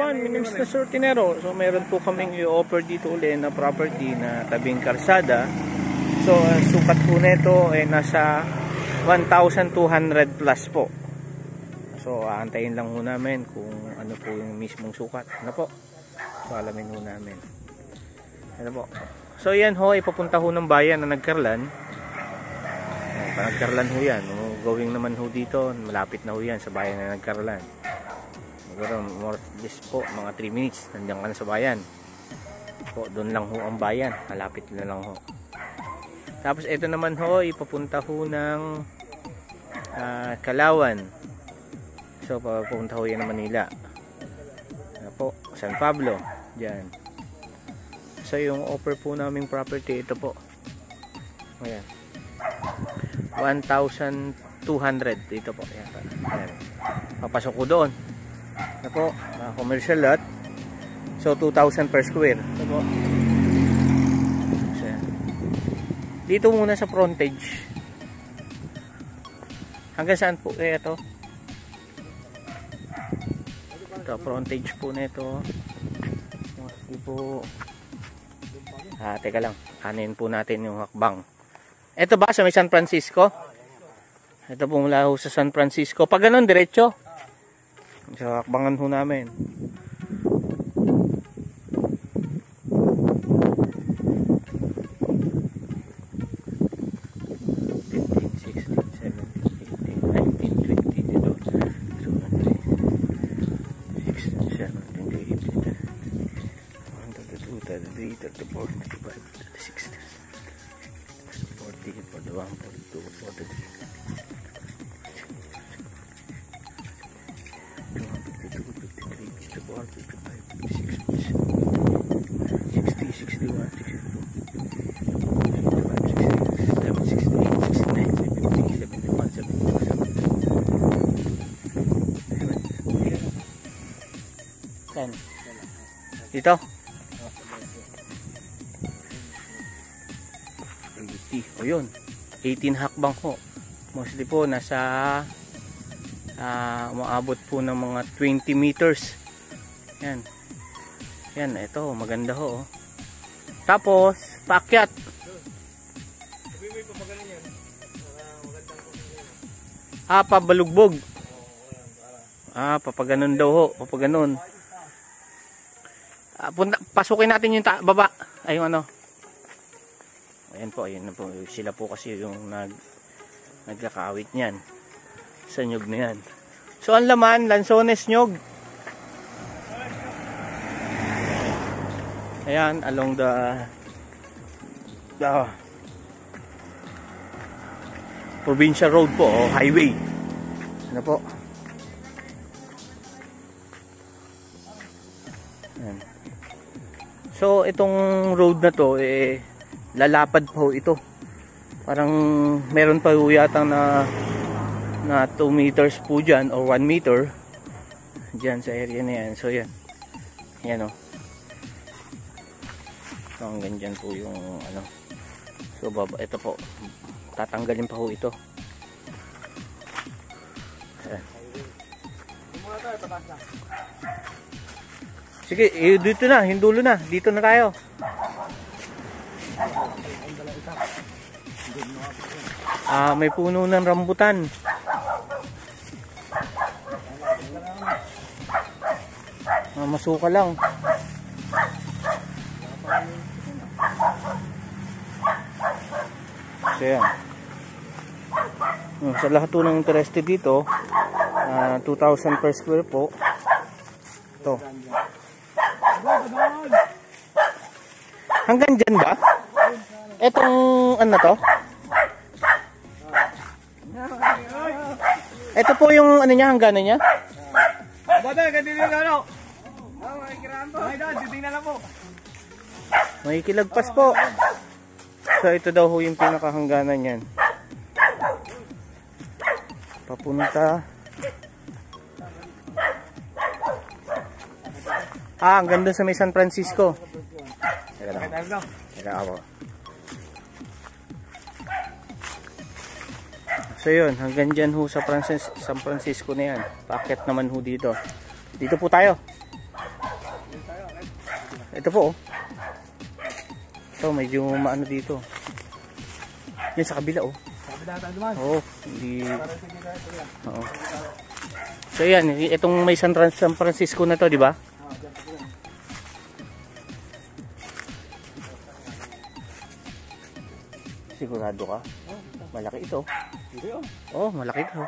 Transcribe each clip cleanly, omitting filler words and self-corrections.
Yan, Minims na Sortinero. So meron po kaming i-offer dito ulit na property na tabing karsada. So sukat po nito ay nasa 1,200 plus po. So aantayin lang ho namin kung ano po yung mismong sukat. Ano po? So alamin ho namin. Ano po? So yan ho, ipapunta ho ng bayan na Nagkarlan. Nagkarlan ho yan. Going naman ho dito, malapit na ho yan sa bayan na Nagkarlan. Siguro more this po, mga 3 minutes nandiyan ka na sa bayan po, doon lang ho ang bayan, malapit na lang ho. Tapos ito naman ho, ipapunta ho ng Kalawan. So papunta ho yan ng Manila po, San Pablo dyan. So yung offer po naming property, ito po, ayan, 1,200 dito po, ayan. Papasok ko doon. Ito po, commercial lot. So 2,000 per square. Ito po. So, dito muna sa frontage. Hanggang saan po ito? Ito, frontage po nito. Ito po. Teka lang. Kanin po natin yung hakbang. Ito ba sa may San Francisco? Ito po mula sa San Francisco. Pag ganun, diretso. So, hakbangan ho namin. Dito? 80. O yun. 18 hakbang ho. Mostly po nasa umaabot po ng mga 20 meters. Yan. Yan. Ito. Maganda ho. Tapos, paakyat. Pabalugbog. Papaganon daw ho. Papaganon. Pasukin natin yung baba. Ay, yung ano. Ayan po, ayun po. Sila po kasi yung nagkakawit niyan sa nyug na yan. So ang laman, lansones nyug. Ayan, along the provincial road po, o highway. Ano po? Ayan. So itong road na to lalapad po ito. Parang meron pa po yata na 2 meters po dyan or 1 meter dyan sa area na yan. So yan. Yan o. So hanggang dyan po yung ano. So baba, ito po. Tatanggalin pa po ito. Ayan. Sige, dito na, hindulo na. Dito na tayo. May puno ng rambutan. Masuka lang. So yan. Sa lahat po ng interested dito, 2,000 per square po. Ito. Hanggang dyan ba? Etong ano to? Ito po yung ano niya, hangganan niya? Bata, ganito yung ano? Makikiraan po. Ay, dito na lang po. Makikilagpas po. So ito daw ho yung pinakahangganan yan. Papunta. Ang ganda sa may San Francisco. Teka lang. Teka ako. So yun, hanggang dyan ho sa San Francisco na yan. Paakyat naman ho dito. Dito po tayo. Ito po, oh. Ito, medyo maano dito. Yan sa kabila, oh. Sa kabila tayo dumaan. Oo, hindi... Oo. So yan, itong may San Francisco na to, di ba? Sigurado ka? Malaki ito. Hindi, oh. Oh, malaki ito.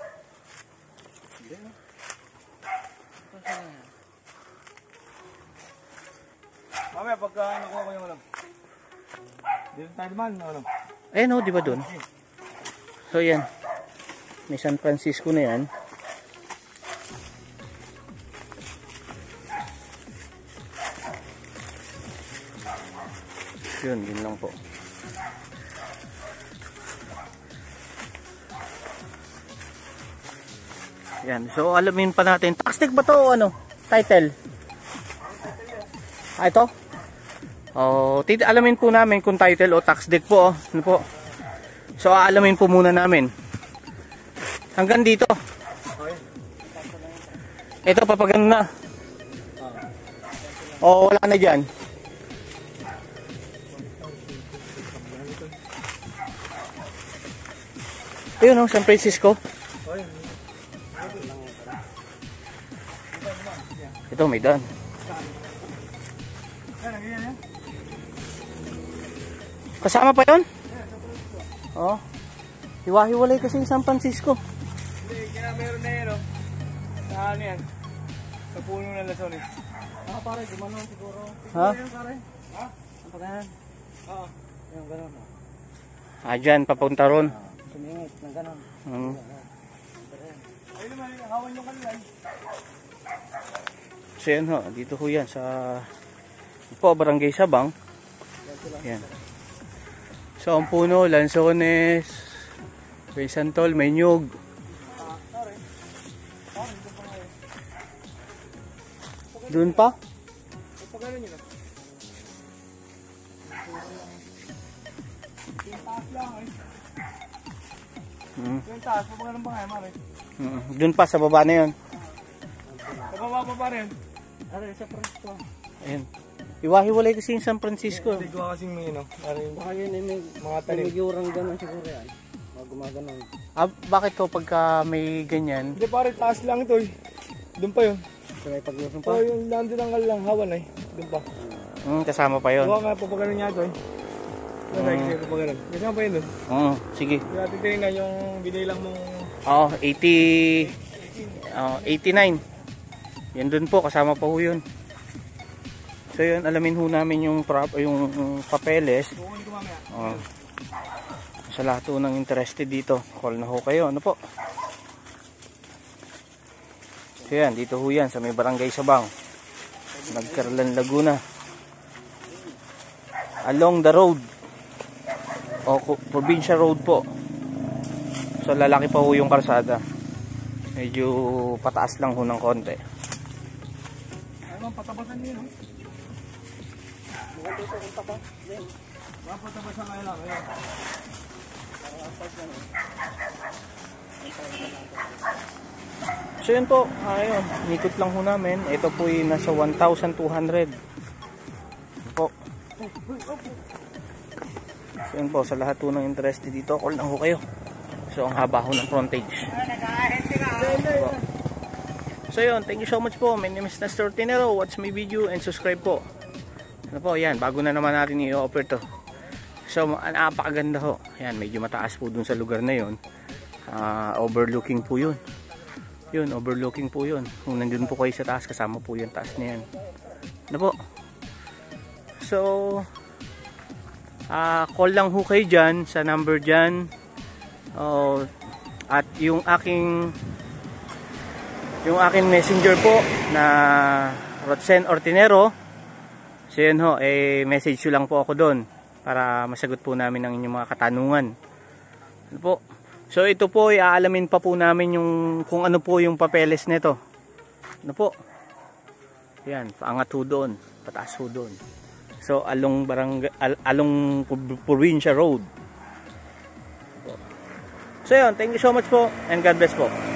Mamaya pagka nakuha ko yung alam. Dito tayo dumaan, ano? Eh no, di ba dun? So yan. May San Francisco na yan. Yun lang po. Yan. So alamin pa natin. Taxtec ba to o ano? Title? Ah, ito? Oh, alamin po namin kung title o tax deck po, oh. Ano po? So alamin po muna namin. Hanggang dito. Ito papagano na. O wala na diyan. Ayun, oh, San Francisco. Ito may daan. Kasama pa yun? Oo. Hiwa-hiwalay kasi yung San Francisco. Hindi, kaya meron na yun, oh. Sa ano yan? Sa puno ng lason, eh. Ah, pare, gumanon siguro. Ha? Pare? Ha? Ang pagkanan? Oo. Yung ganon, oh. Ah, dyan, papunta ron. Sumingit ng ganon. Ayun naman, hawan yung kanila. So yan ho, dito ho yan sa po, Barangay Sabang. Yan. So ang puno, lansones, may santol, may nyug. Doon pa? Pagkano nyo na? Yung taas lang, eh. Yung taas, pagkano ba nga, mare? Doon pa, sa baba na yun. Sa baba pa rin. Aray, sa Francisco. Ayun. Iwahiwalay kasi yung San Francisco. Hindi ko kasing may, no? Aray, Baka yun ay may mga talim. yurang gano'n siguro yan. Mga gumaganon. Ah, bakit ko pagka may ganyan? Hindi pare, taas lang ito, eh. Doon pa yun. So may paglusong Pa? pa. Oh, yung nandun ang lang, hawan, eh. Doon pa. Kasama pa yun. Huwag nga, papagano niya ito, eh. Aray, kasi papagano. Kasama pa yun doon. Oo, sige. Kaya titignan yung binilang mong... Oo, 89. Yan doon po, kasama pa ho yun. So yun, alamin ho namin yung papeles. Kukunin ko mamaya. Sa lahat ho ng interested dito, call na ho kayo. Ano po? So yan, dito ho yan sa may Barangay Sabang, Nagkarlan, Laguna. Along the road o provincial road po. So lalaki pa ho yung karsada. Medyo pataas lang ho ng konti. Ano, patabasan niyo, no? Maganda ito kung tapas. Patabasan kayo lang, ayun. So yun po, ayun, nikot lang ho namin. Ito po yung nasa 1,200 po. So yun po, sa lahat po ng interest dito, call lang ho kayo. So ang haba ho ng frontage. So yun, thank you so much po. My name is Nestor Tinero. Watch my video and subscribe po. Ano po, yan, bago na naman natin i-offer to. So napakaganda ho. Yan, medyo mataas po dun sa lugar na yun. Overlooking po yun. Yun, overlooking po yun. Kung nandun po kayo sa taas, kasama po yung taas na yan. Ano po? So call lang ho kayo dyan sa number dyan. At yung aking messenger po na Rodsen Ortinero. So yun ho, message nyo lang po ako doon para masagot po namin ang inyong mga katanungan. Ano po? So ito po, iaalamin pa po namin yung kung ano po yung papeles nito. Ano po? Yan, paangat ho doon, pataas ho doon. So along Provincia Road. So yun, thank you so much po and God bless po.